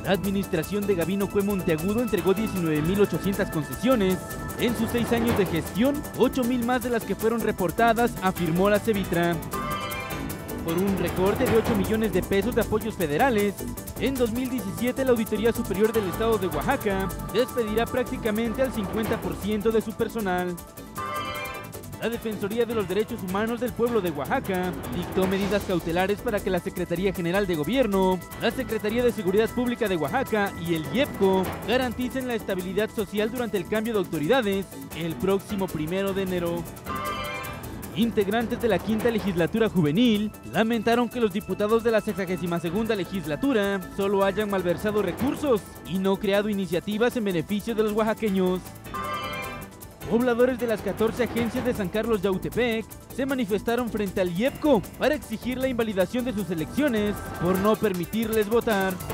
La administración de Gabino Cue Monteagudo entregó 19.800 concesiones. En sus 6 años de gestión, 8.000 más de las que fueron reportadas, afirmó la Cevitra. Por un recorte de 8 millones de pesos de apoyos federales, en 2017 la Auditoría Superior del Estado de Oaxaca despedirá prácticamente al 50% de su personal. La Defensoría de los Derechos Humanos del Pueblo de Oaxaca dictó medidas cautelares para que la Secretaría General de Gobierno, la Secretaría de Seguridad Pública de Oaxaca y el IEPCO garanticen la estabilidad social durante el cambio de autoridades el próximo 1 de enero. Integrantes de la quinta legislatura juvenil lamentaron que los diputados de la 62ª legislatura solo hayan malversado recursos y no creado iniciativas en beneficio de los oaxaqueños. Pobladores de las 14 agencias de San Carlos Yautepec se manifestaron frente al IEPCO para exigir la invalidación de sus elecciones por no permitirles votar.